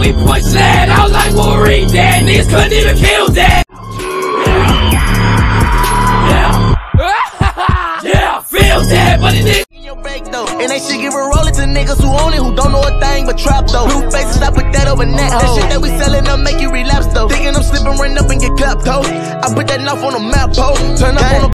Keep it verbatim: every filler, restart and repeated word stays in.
We push that out like Wolverine. Dead niggas couldn't even kill that. Yeah. Yeah. Yeah. Feel that, but it did. And they should give a rollin' to niggas who own it, who don't know a thing but trap though. Blue faces, I put that over net. That shit that we sellin' up make you relapse though. Thinking I'm slippin', run up and get clapped though. I put that knife on the map, ho. Turn up on the